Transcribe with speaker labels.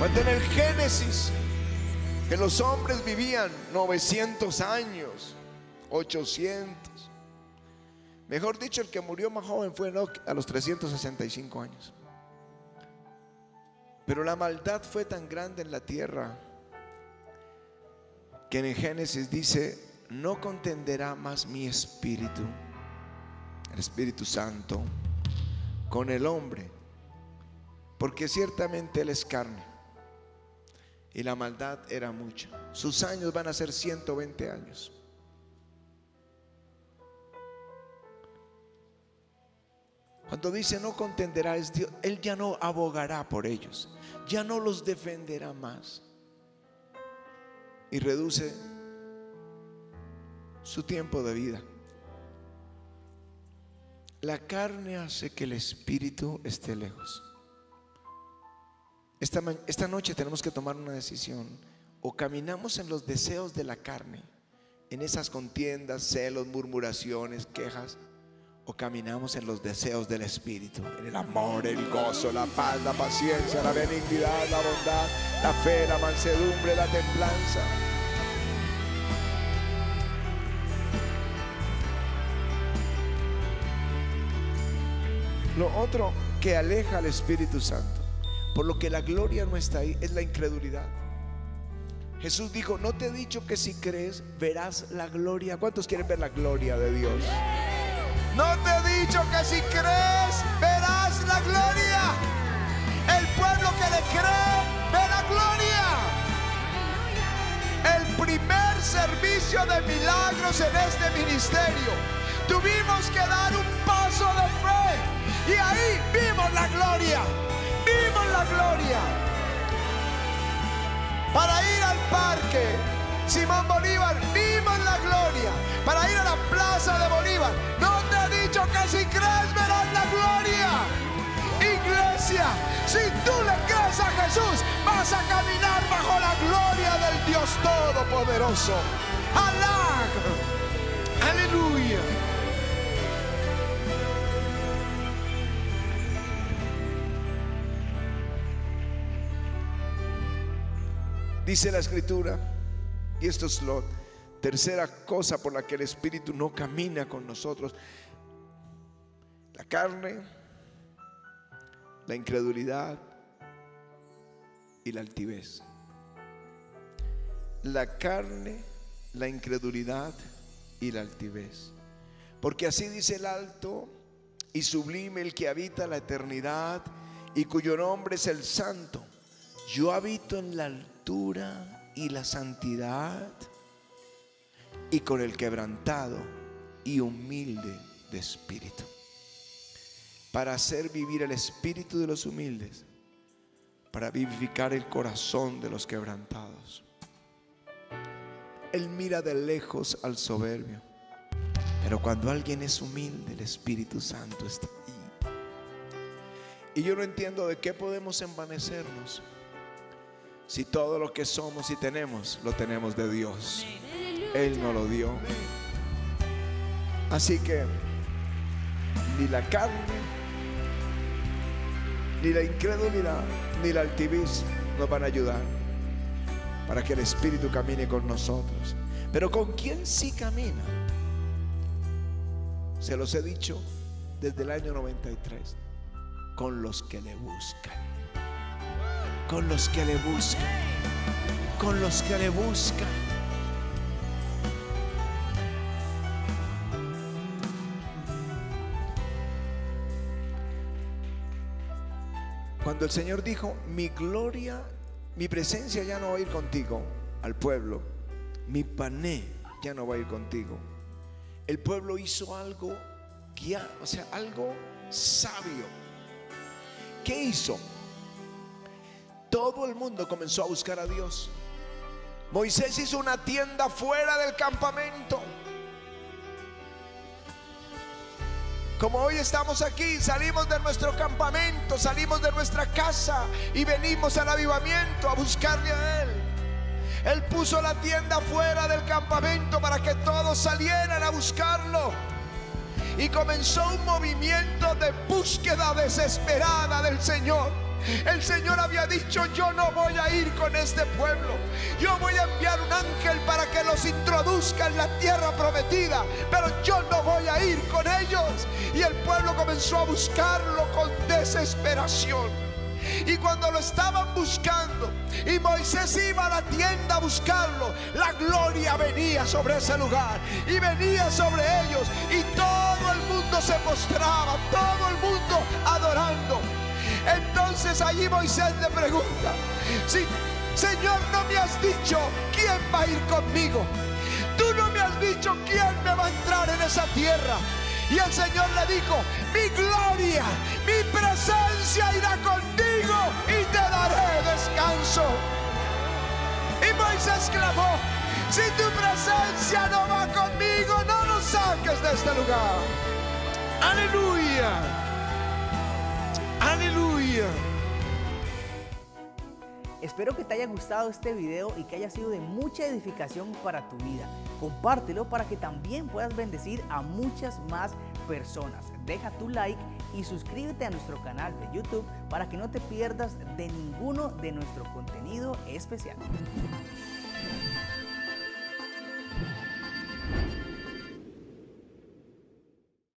Speaker 1: Cuando en el Génesis, que los hombres vivían 900 años, 800. Mejor dicho, el que murió más joven fue Enoc a los 365 años. Pero la maldad fue tan grande en la tierra que en el Génesis dice: no contenderá más mi espíritu, el Espíritu Santo, con el hombre, porque ciertamente él es carne. Y la maldad era mucha. Sus años van a ser 120 años. Cuando dice no contenderá, es Dios. Él ya no abogará por ellos, ya no los defenderá más. Y reduce su tiempo de vida. La carne hace que el espíritu esté lejos. Esta noche tenemos que tomar una decisión. O caminamos en los deseos de la carne, en esas contiendas, celos, murmuraciones, quejas, o caminamos en los deseos del espíritu, en el amor, el gozo, la paz, la paciencia, la benignidad, la bondad, la fe, la mansedumbre, la templanza. Lo otro que aleja al Espíritu Santo, por lo que la gloria no está ahí, es la incredulidad. Jesús dijo: no te he dicho que si crees verás la gloria. ¿Cuántos quieren ver la gloria de Dios? No te he dicho que si crees verás la gloria. El pueblo que le cree ve la gloria. El primer servicio de milagros en este ministerio, tuvimos que dar un paso de fe, y ahí vimos la gloria. Vimos la gloria. Para ir al parque Simón Bolívar, vimos la gloria. Para ir a la plaza de Bolívar, no te he dicho que si crees verás la gloria. Iglesia, si tú le crees a Jesús, vas a caminar bajo la gloria del Dios Todopoderoso. Alá, aleluya. Dice la Escritura, y esto es la tercera cosa por la que el Espíritu no camina con nosotros: la carne, la incredulidad y la altivez. La carne, la incredulidad y la altivez. Porque así dice el alto y sublime, el que habita la eternidad y cuyo nombre es el Santo: yo habito en la altura y la santidad, y con el quebrantado y humilde de espíritu, para hacer vivir el espíritu de los humildes, para vivificar el corazón de los quebrantados. Él mira de lejos al soberbio, pero cuando alguien es humilde, el Espíritu Santo está ahí. Y yo no entiendo de qué podemos envanecernos si todo lo que somos y tenemos, lo tenemos de Dios. Él nos lo dio. Así que ni la carne, ni la incredulidad, ni la altivez nos van a ayudar para que el Espíritu camine con nosotros. Pero ¿con quién sí camina? Se los he dicho desde el año 93: con los que le buscan. Con los que le buscan. Con los que le buscan. Cuando el Señor dijo: mi gloria, mi presencia ya no va a ir contigo al pueblo, mi pané ya no va a ir contigo, el pueblo hizo algo algo sabio. ¿Qué hizo? Todo el mundo comenzó a buscar a Dios. Moisés hizo una tienda fuera del campamento. Como hoy estamos aquí, salimos de nuestro campamento, salimos de nuestra casa y venimos al avivamiento a buscarle a Él. Él puso la tienda fuera del campamento para que todos salieran a buscarlo. Y comenzó un movimiento de búsqueda desesperada del Señor. El Señor había dicho: yo no voy a ir con este pueblo, yo voy a enviar un ángel para que los introduzca en la tierra prometida, pero yo no voy a ir con ellos. Y el pueblo comenzó a buscarlo con desesperación. Y cuando lo estaban buscando y Moisés iba a la tienda a buscarlo, la gloria venía sobre ese lugar y venía sobre ellos, y todo el mundo se postraba, todo el mundo adorando. Entonces allí Moisés le pregunta: sí, Señor, no me has dicho quién va a ir conmigo, tú no me has dicho quién me va a entrar en esa tierra. Y el Señor le dijo: mi gloria, mi presencia irá contigo y te daré descanso. Y Moisés clamó: si tu presencia no va conmigo, no nos saques de este lugar. Aleluya, aleluya.
Speaker 2: Espero que te haya gustado este video y que haya sido de mucha edificación para tu vida. Compártelo para que también puedas bendecir a muchas más personas. Deja tu like y suscríbete a nuestro canal de YouTube para que no te pierdas de ninguno de nuestro contenido especial.